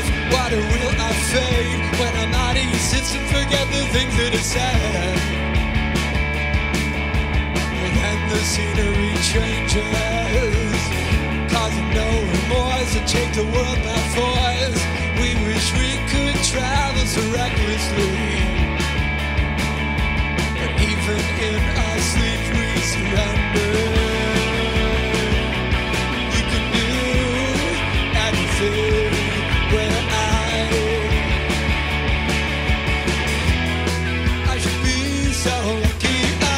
myself, why do will I fade when I'm out of your system, forget the things that are said. And then the scenery changes, causing no remorse to take the world by force. We wish we could travel so recklessly, but even in our sleep we surrender. You can do anything where I should be so lucky.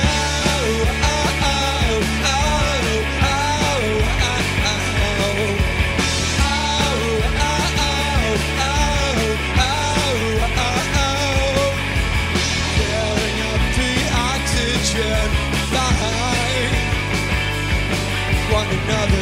One another.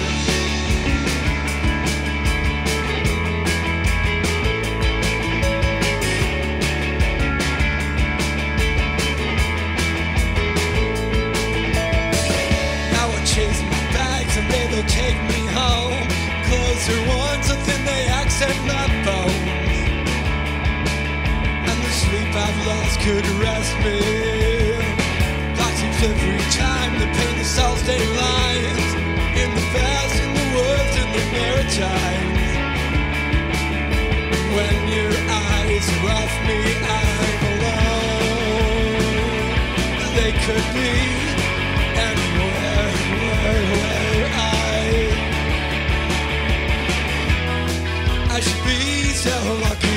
Now I chase my bags and they will take me home. Closer ones, something they accent my bones. And the sleep I've lost could rest me. Toxics every time they paint the salt stain lines. In the past, in the words, in the Maritime. When your eyes are off me, I'm alone. They could be anywhere where I should be so lucky.